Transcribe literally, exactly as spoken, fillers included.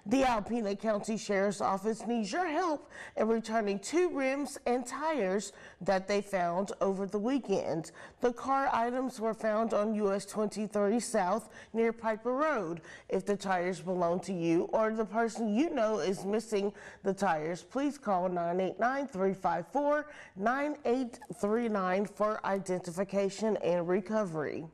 The Alpena County Sheriff's Office needs your help in returning two rims and tires that they found over the weekend. The car items were found on U S twenty thirty South near Piper Road. If the tires belong to you or the person you know is missing the tires, please call nine eight nine, three five four, nine eight three nine for identification and recovery.